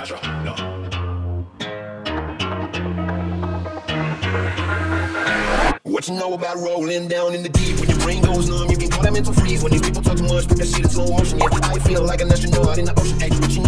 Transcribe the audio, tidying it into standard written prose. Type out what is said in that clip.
Astronaut. What you know about rolling down in the deep? When your brain goes numb, you can call that mental freeze. When these people talk too much, put that shit in slow motion. Yeah, I feel like an astronaut in the ocean. Ay, what you know